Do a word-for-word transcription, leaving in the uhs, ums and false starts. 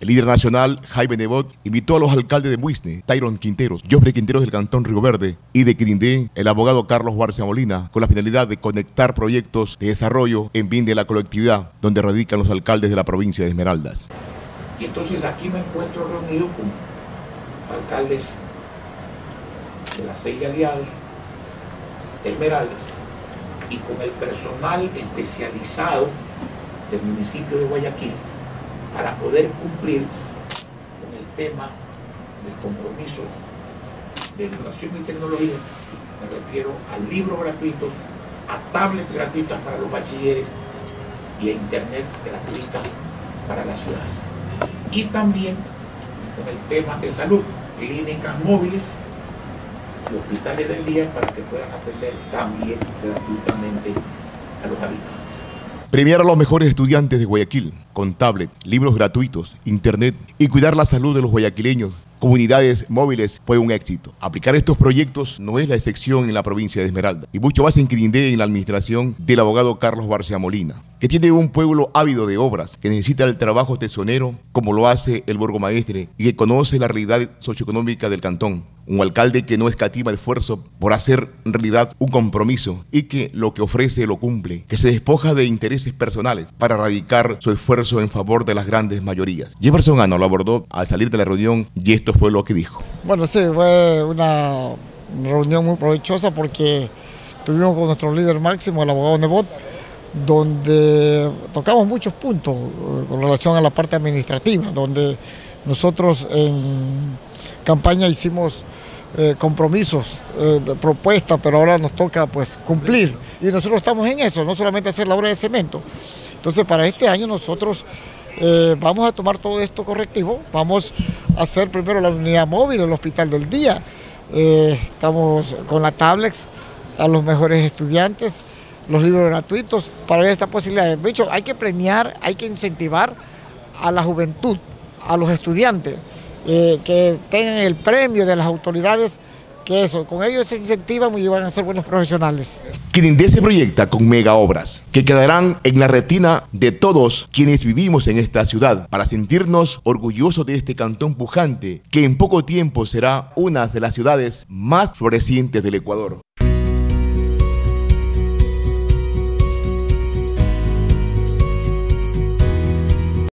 El líder nacional, Jaime Nebot, invitó a los alcaldes de Muisne, Tyron Quinteros, Jofre Quinteros del Cantón Río Verde y de Quirindé, el abogado Carlos Barcia Molina, con la finalidad de conectar proyectos de desarrollo en bien de la colectividad donde radican los alcaldes de la provincia de Esmeraldas. Y entonces aquí me encuentro reunido con alcaldes de las seis aliados de Esmeraldas y con el personal especializado del municipio de Guayaquil para poder cumplir con el tema del compromiso de educación y tecnología. Me refiero a libros gratuitos, a tablets gratuitas para los bachilleres y a internet gratuita para la ciudad. Y también con el tema de salud, clínicas móviles y hospitales del día para que puedan atender también gratuitamente a los habitantes. Premiar a los mejores estudiantes de Guayaquil con tablet, libros gratuitos, internet y cuidar la salud de los guayaquileños, comunidades móviles, fue un éxito. Aplicar estos proyectos no es la excepción en la provincia de Esmeraldas y mucho más en Quirindé en la administración del abogado Carlos Barcia Molina, que tiene un pueblo ávido de obras, que necesita el trabajo tesonero como lo hace el burgomaestre y que conoce la realidad socioeconómica del cantón. Un alcalde que no escatima esfuerzo por hacer realidad un compromiso y que lo que ofrece lo cumple, que se despoja de intereses personales para radicar su esfuerzo en favor de las grandes mayorías. Jefferson Ano lo abordó al salir de la reunión y esto fue lo que dijo. Bueno, sí, fue una reunión muy provechosa porque estuvimos con nuestro líder máximo, el abogado Nebot, donde tocamos muchos puntos con relación a la parte administrativa, donde nosotros en campaña hicimos eh, compromisos, eh, propuestas, pero ahora nos toca pues cumplir. Y nosotros estamos en eso, no solamente hacer la obra de cemento. Entonces para este año nosotros eh, vamos a tomar todo esto correctivo, vamos a hacer primero la unidad móvil, el hospital del día. Eh, estamos con las tablets a los mejores estudiantes, los libros gratuitos para ver esta posibilidad. De hecho, hay que premiar, hay que incentivar a la juventud, a los estudiantes, eh, que tengan el premio de las autoridades, que eso, con ellos se incentivan y van a ser buenos profesionales. Quirindé se proyecta con mega obras que quedarán en la retina de todos quienes vivimos en esta ciudad para sentirnos orgullosos de este cantón pujante que en poco tiempo será una de las ciudades más florecientes del Ecuador.